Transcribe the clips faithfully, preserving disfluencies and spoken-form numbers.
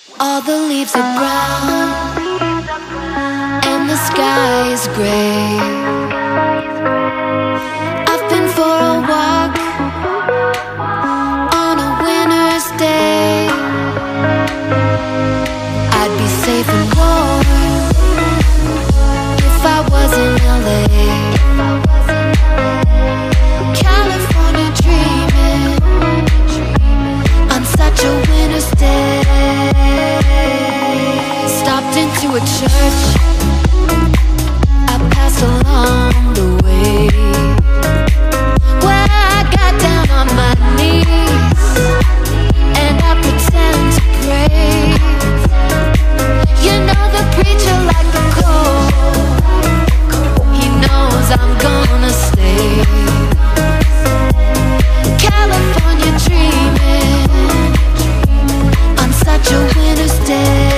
All the leaves are brown and the sky is gray. I've been for a walk on a winter's day. I'd be safe and warm if I was in L A. California dreaming on such a winter's day. Stopped into a church I passed along the way, where I got down on my knees and I pretend to pray. You know the preacher like the cold, he knows I'm gonna stay. California dreaming on such a winter's day.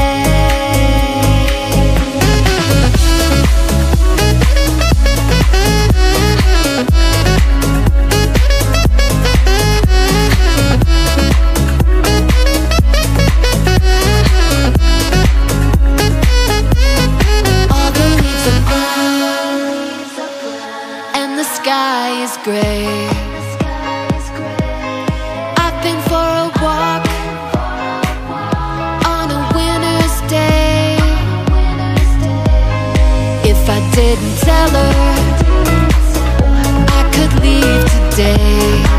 Gray. I've been for a walk on a winter's day. If I didn't tell her I could leave today.